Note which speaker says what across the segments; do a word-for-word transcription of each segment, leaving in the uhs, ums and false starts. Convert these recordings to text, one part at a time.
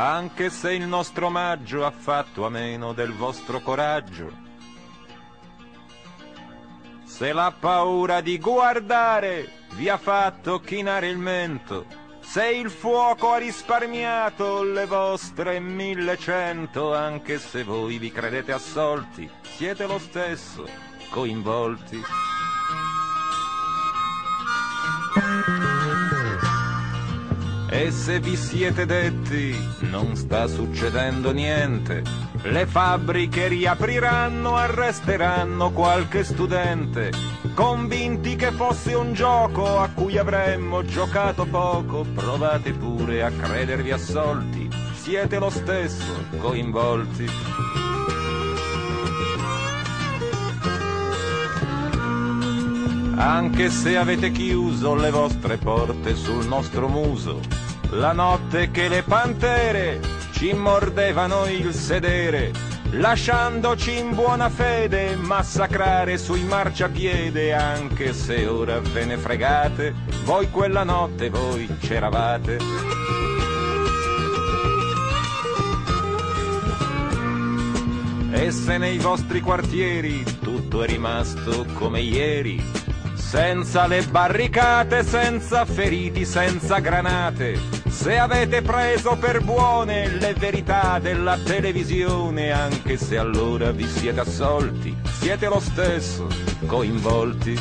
Speaker 1: anche se il nostro omaggio ha fatto a meno del vostro coraggio. Se la paura di guardare vi ha fatto chinare il mento, se il fuoco ha risparmiato le vostre millecento, anche se voi vi credete assolti, siete lo stesso coinvolti. E se vi siete detti non sta succedendo niente, le fabbriche riapriranno, arresteranno qualche studente, convinti che fosse un gioco a cui avremmo giocato poco, provate pure a credervi assolti, siete lo stesso coinvolti. Anche se avete chiuso le vostre porte sul nostro muso, la notte che le pantere ci mordevano il sedere, lasciandoci in buona fede massacrare sui marciapiede, anche se ora ve ne fregate, voi quella notte voi c'eravate. E se nei vostri quartieri tutto è rimasto come ieri, senza le barricate, senza feriti, senza granate, se avete preso per buone le verità della televisione, anche se allora vi siete assolti, siete lo stesso coinvolti.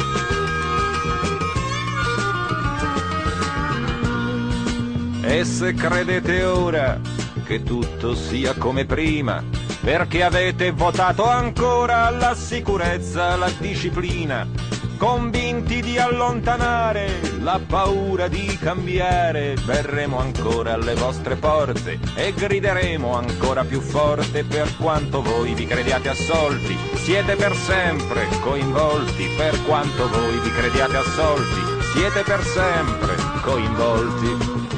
Speaker 1: E se credete ora che tutto sia come prima, perché avete votato ancora la sicurezza, la disciplina, convinti di allontanare la paura di cambiare, verremo ancora alle vostre porte e grideremo ancora più forte, per quanto voi vi crediate assolti, siete per sempre coinvolti, per quanto voi vi crediate assolti, siete per sempre coinvolti.